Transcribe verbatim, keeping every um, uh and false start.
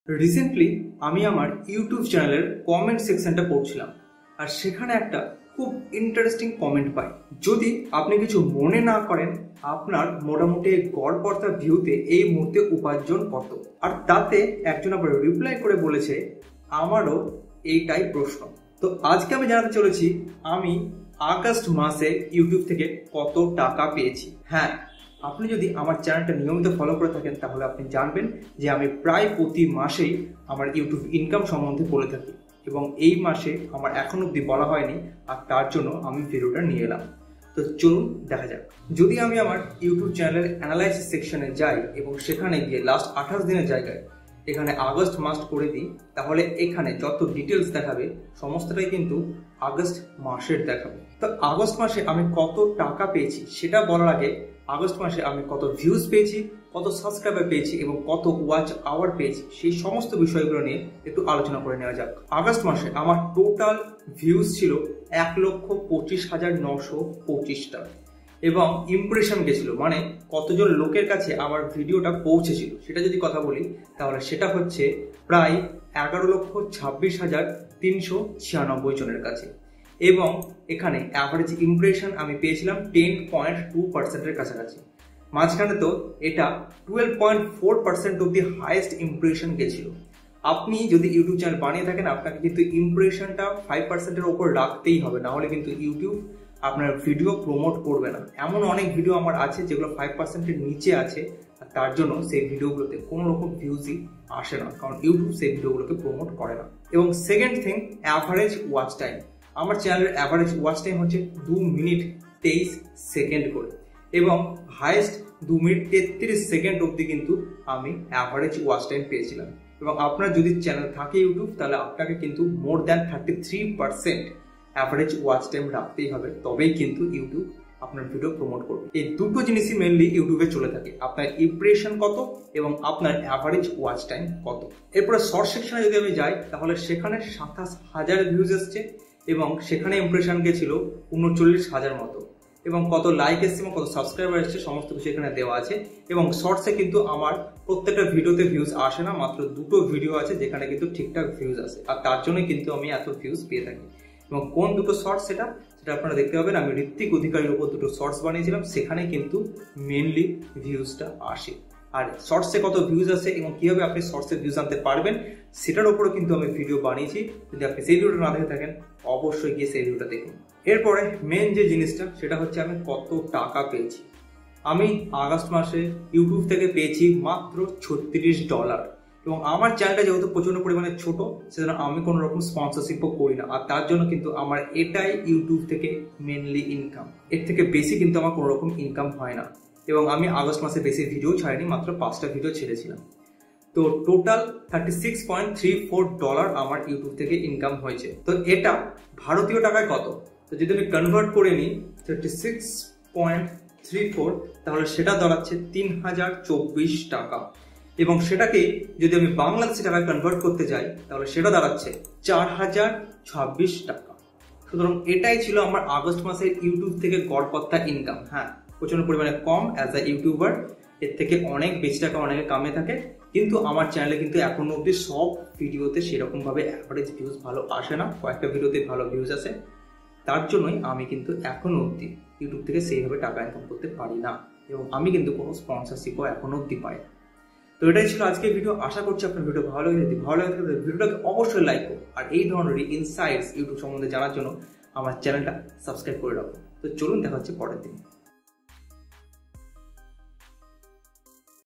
Recently আমি আমার YouTube চ্যানেলের কমেন্ট সেকশনটা পড়ছিলাম আর সেখানে একটা খুব ইন্টারেস্টিং কমেন্ট পাই। যদি আপনি কিছু মনে না করেন, আপনার মোটামুটি গড়পড়তা ভিউতে এই মুহূর্তে উপার্জন কত? আর তাতে একজন আবার রিপ্লাই করে বলেছে আমারও এইটাই প্রশ্ন। তো আজকে আমি জানাতে চলেছি আমি আগস্ট মাসে ইউটিউব থেকে কত টাকা পেয়েছি। হ্যাঁ, আপনি যদি আমার চ্যানেলটা নিয়মিত ফলো করে থাকেন তাহলে আপনি জানবেন যে আমি প্রায় প্রতি মাসেই আমার ইউটিউব ইনকাম সম্বন্ধে বলে থাকি এবং এই মাসে আমার এখন অবধি বলা হয়নি, আর তার জন্য আমি ভিডিওটা নিয়ে এলাম। তো চলুন দেখা যাক। যদি আমি আমার ইউটিউব চ্যানেলের অ্যানালাইসিস সেকশনে যাই এবং সেখানে গিয়ে লাস্ট আঠাশ দিনের জায়গায় এখানে আগস্ট মাস করে দিই, তাহলে এখানে যত ডিটেলস দেখাবে সমস্তটাই কিন্তু আগস্ট মাসের দেখাবে। তো আগস্ট মাসে আমি কত টাকা পেয়েছি সেটা বলার আগে আগস্ট মাসে আমি কত ভিউজ পেয়েছি, কত সাবস্ক্রাইবার পেয়েছি এবং কত ওয়াচ আওয়ার পেয়েছি সেই সমস্ত বিষয়গুলো নিয়ে একটু আলোচনা করে নেওয়া যাক। আগস্ট মাসে আমার টোটাল ভিউজ ছিল এক লক্ষ পঁচিশ হাজার নশো পঁচিশটা এবং ইমপ্রেশন গেছিল, মানে কতজন লোকের কাছে আমার ভিডিওটা পৌঁছেছিল সেটা যদি কথা বলি তাহলে সেটা হচ্ছে প্রায় এগারো লক্ষ ছাব্বিশ হাজার তিনশো ছিয়ানব্বই জনের কাছে এবং এখানে অ্যাভারেজ ইমপ্রেশন আমি পেয়েছিলাম টেন পয়েন্ট টু পার্সেন্টের কাছাকাছি। মাঝখানে তো এটা টুয়েলভ পয়েন্ট ফোর পার্সেন্ট অব্দি হাইয়েস্ট ইমপ্রেশন গেছিল। আপনি যদি ইউটিউব চ্যানেল বানিয়ে থাকেন আপনাকে কিন্তু ইমপ্রেশনটা ফাইভ পার্সেন্টের ওপর রাখতেই হবে, না হলে কিন্তু ইউটিউব আপনার ভিডিও প্রমোট করবে না। এমন অনেক ভিডিও আমার আছে যেগুলো ফাইভ পার্সেন্টের নিচে আছে, আর তার জন্য সেই ভিডিওগুলোতে কোনো রকম ভিউজই আসে না, কারণ ইউটিউব সেই ভিডিওগুলোকে প্রমোট করে না। এবং second thing, average watch time. আমার চ্যানেলের অ্যাভারেজ ওয়াচ টাইম হচ্ছে দু মিনিট তেইশ সেকেন্ড করে এবং হাইয়েস্ট দু মিনিট তেত্রিশ সেকেন্ড অবধি কিন্তু আমি অ্যাভারেজ ওয়াচ টাইম পেয়েছিলাম। এবং আপনার যদি চ্যানেল থাকে ইউটিউব তাহলে আপনাকে কিন্তু more than thirty three percent average watch time রাখতেই হবে, তবেই কিন্তু ইউটিউব আপনার ভিডিও প্রমোট করবে। এই দুটো জিনিসই মেনলি ইউটিউবে চলে থাকে, আপনার ইমপ্রেশন কত এবং আপনার অ্যাভারেজ ওয়াচ টাইম কত। এরপরে শর্ট সেকশনে যদি আমি যাই তাহলে সেখানে সাতাশ হাজার ভিউজ এসছে এবং সেখানে ইমপ্রেশন গেছিল উনচল্লিশ হাজার মতো এবং কত লাইক এসছে এবং কত সাবস্ক্রাইবার এসছে সমস্ত কিছু এখানে দেওয়া আছে। এবং শর্টসে কিন্তু আমার প্রত্যেকটা ভিডিওতে ভিউজ আসে না, মাত্র দুটো ভিডিও আছে যেখানে কিন্তু ঠিকঠাক ভিউজ আসে, আর তার জন্যই কিন্তু আমি এত ভিউজ পেয়ে থাকি। এবং কোন দুটো শর্টস সেটা সেটা আপনারা দেখতে পাবেন। আমি ঋত্বিক অধিকারীর উপর দুটো শর্টস বানিয়েছিলাম, সেখানে কিন্তু মেনলি ভিউজটা আসে। আর শর্টসে কত ভিউজ আসে এবং কিভাবে আপনি শর্টসে ভিউজ আনতে পারবেন সেটার উপরও কিন্তু আমি ভিডিও বানিয়েছি। যদি আপনি সেই ভিডিওটা না দেখে থাকেন অবশ্যই গিয়ে সেই ভিডিওটা দেখুন। এরপরে মেন যে জিনিসটা সেটা হচ্ছে আমি কত টাকা পেয়েছি। আমি আগস্ট মাসে ইউটিউব থেকে পেয়েছি মাত্র ছত্রিশ ডলার এবং আমার চ্যানেলটা যেহেতু প্রচন্ড পরিমাণে ছোট সেজন্য আমি কোনো রকম স্পন্সরশিপও করি না, আর তার জন্য কিন্তু আমার এটাই ইউটিউব থেকে মেনলি ইনকাম। এর থেকে বেশি কিন্তু আমার কোনো রকম ইনকাম হয় না এবং আমি আগস্ট মাসে বেশি ভিডিও ছাড়িনি, মাত্র পাঁচটা ভিডিও ছেড়েছিলাম। তো total thirty six point three four dollar আমার ইউটিউব থেকে ইনকাম হয়েছে। তো এটা ভারতীয় টাকায় কত? তো যদি আমি কনভার্ট করে নিই thirty six point three four তাহলে সেটা দাঁড়াচ্ছে তিন হাজার চব্বিশ টাকা এবং সেটাকে যদি আমি বাংলাদেশি টাকায় কনভার্ট করতে যাই তাহলে সেটা দাঁড়াচ্ছে চার হাজার ছাব্বিশ টাকা। সুতরাং এটাই ছিল আমার আগস্ট মাসের ইউটিউব থেকে গড়পড়তা ইনকাম। হ্যাঁ, প্রচন্ড পরিমাণে কম অ্যাজ আ ইউটিউবার, এর থেকে অনেক বেশি টাকা অনেকে কামিয়ে থাকে, কিন্তু আমার চ্যানেলে কিন্তু এখনো অবধি সব ভিডিওতে সেরকমভাবে অ্যাভারেজ ভিউজ ভালো আসে না, কয়েকটা ভিডিওতে ভালো ভিউজ আসে। তার জন্যই আমি কিন্তু এখনো অবধি ইউটিউব থেকে সেইভাবে টাকা ইনকাম করতে পারি না এবং আমি কিন্তু কোনো স্পন্সরশিপও এখনো অবধি পাই না। তো এটাই ছিল আজকের ভিডিও। আশা করছি আপনার ভিডিও ভালো লাগে। যদি ভালো লাগে তাহলে ভিডিওটাকে অবশ্যই লাইক করুন আর এই ধরনের ইনসাইটস ইউটিউব সম্বন্ধে জানার জন্য আমার চ্যানেলটা সাবস্ক্রাইব করে রাখুন। তো চলুন দেখা হচ্ছে পরের দিন।